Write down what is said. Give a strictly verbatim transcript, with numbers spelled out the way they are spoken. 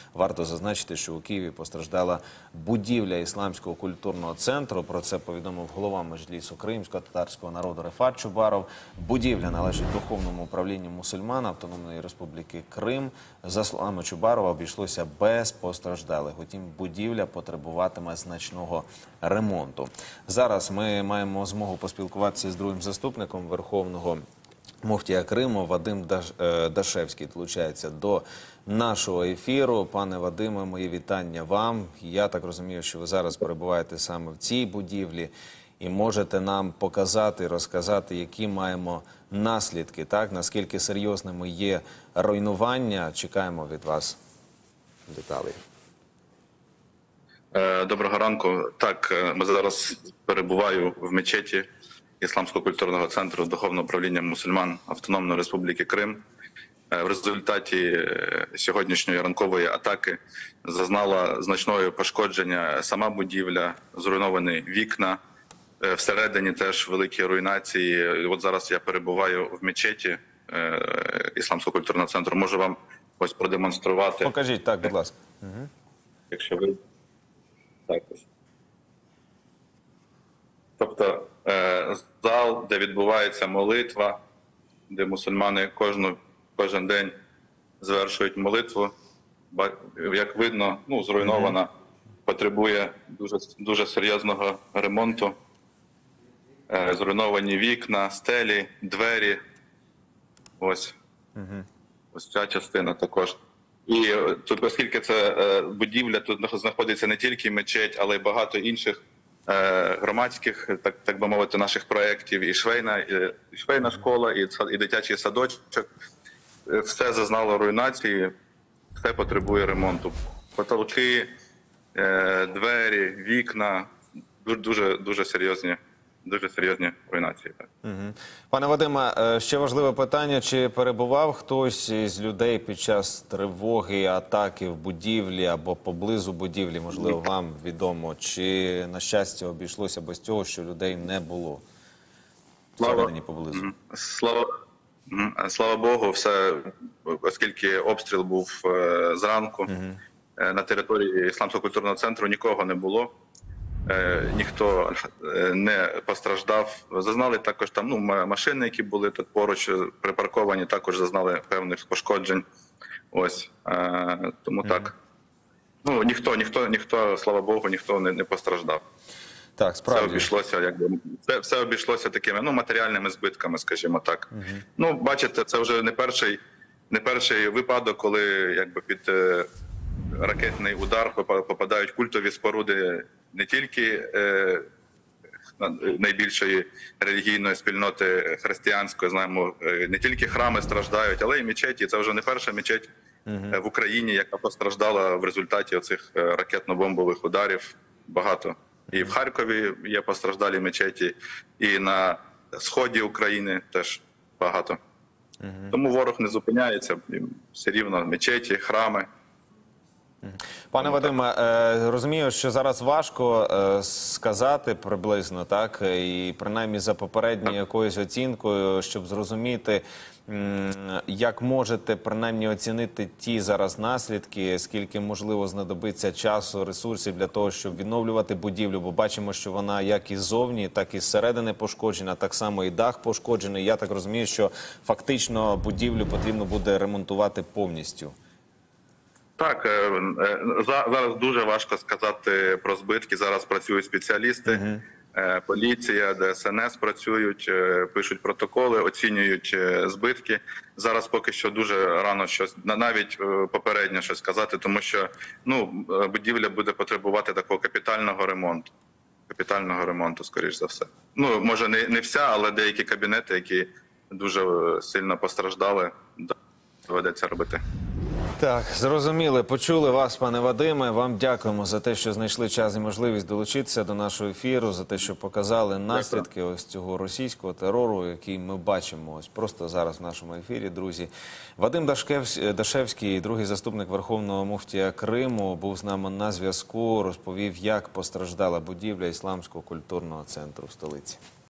Варто зазначити, що у Києві постраждала будівля Ісламського культурного центру. Про це повідомив голова Меджлісу кримського татарського народу Рефат Чубаров. Будівля належить Духовному управлінню мусульман Автономної Республіки Крим. За словами Чубарова, обійшлося без постраждалих. Утім, будівля потребуватиме значного ремонту. Зараз ми маємо змогу поспілкуватися з другим заступником Верховного муфтія Криму Вадим Дашевський долучається до нашого ефіру. Пане Вадиме, мої вітання вам. Я так розумію, що ви зараз перебуваєте саме в цій будівлі і можете нам показати, розказати, які маємо наслідки, так? Наскільки серйозними є руйнування. Чекаємо від вас деталей. Доброго ранку. Так, ми зараз перебуваю в мечеті Ісламського культурного центру Духовного управління мусульман Автономної Республіки Крим. В результаті сьогоднішньої ранкової атаки зазнала значного пошкодження сама будівля, зруйновані вікна, всередині теж великі руйнації. От зараз я перебуваю в мечеті Ісламського культурного центру. Можу вам ось продемонструвати. Покажіть, так, будь ласка. Угу. Якщо ви... Так ось. Тобто зал, де відбувається молитва, де мусульмани кожну, кожен день звершують молитву, як видно, ну, зруйнована, потребує дуже, дуже серйозного ремонту. Зруйновані вікна, стелі, двері. Ось. Угу. Ось ця частина також. І тут, оскільки це будівля, тут знаходиться не тільки мечеть, але й багато інших громадських, так, так би мовити, наших проєктів, і швейна, і швейна школа, і, і дитячий садочок. Все зазнало руйнації, все потребує ремонту. Потолки, двері, вікна, дуже, дуже серйозні. Дуже серйозні руйнації. Угу. Пане Вадиме, ще важливе питання. Чи перебував хтось із людей під час тривоги, атаки в будівлі або поблизу будівлі, можливо, вам відомо? Чи, на щастя, обійшлося без цього, що людей не було всередині поблизу? Слава, слава Богу, все, оскільки обстріл був зранку, угу. на території Ісламського культурного центру нікого не було. Ніхто не постраждав. Зазнали також там, ну, машини, які були тут поруч припарковані, також зазнали певних пошкоджень. Ось, тому mm-hmm. так. Ну, ніхто, ніхто, ніхто, слава Богу, ніхто не, не постраждав. Так, справді. Все обійшлося, якби, все, все обійшлося такими, ну, матеріальними збитками, скажімо так. Mm-hmm. Ну, бачите, це вже не перший, не перший випадок, коли, якби, під е, ракетний удар попадають культові споруди не тільки е, найбільшої релігійної спільноти християнської, знаємо, не тільки храми страждають, але й мечеті. Це вже не перша мечеть uh-huh. в Україні, яка постраждала в результаті оцих ракетно-бомбових ударів. Багато. І в Харкові є постраждалі мечеті, і на сході України теж багато. Uh-huh. Тому ворог не зупиняється, все рівно мечеті, храми. Пане Вадиме, розумію, що зараз важко сказати приблизно, так, і принаймні за попередньою якоюсь оцінкою, щоб зрозуміти, як можете принаймні оцінити ті зараз наслідки, скільки можливо знадобиться часу, ресурсів для того, щоб відновлювати будівлю, бо бачимо, що вона як іззовні, так і зсередини пошкоджена, так само і дах пошкоджений. Я так розумію, що фактично будівлю потрібно буде ремонтувати повністю. Так, зараз дуже важко сказати про збитки. Зараз працюють спеціалісти, uh-huh. поліція, Де Ес Ен Ес працюють, пишуть протоколи, оцінюють збитки. Зараз поки що дуже рано щось, навіть попередньо щось сказати, тому що, ну, будівля буде потребувати такого капітального ремонту. Капітального ремонту, скоріш за все. Ну, може не, не вся, але деякі кабінети, які дуже сильно постраждали, доведеться робити. Так, зрозуміли, почули вас, пане Вадиме. Вам дякуємо за те, що знайшли час і можливість долучитися до нашого ефіру, за те, що показали наслідки ось цього російського терору, який ми бачимо ось просто зараз в нашому ефірі, друзі. Вадим Дашевський, другий заступник Верховного муфтія Криму, був з нами на зв'язку, розповів, як постраждала будівля Ісламського культурного центру в столиці.